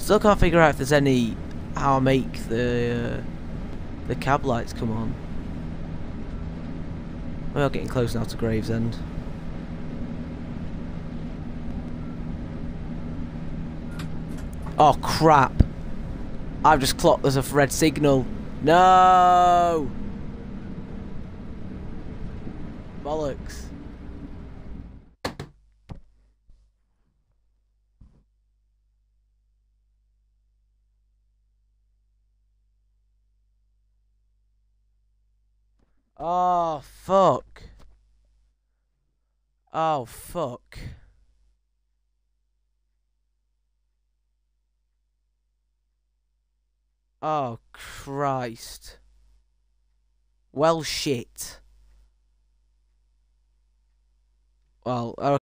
Still can't figure out if there's any how I make the cab lights come on. We are getting close now to Gravesend. Oh crap! I've just clocked there's a red signal. No! Bollocks. Oh fuck. Oh fuck. Oh Christ. Well shit. Well,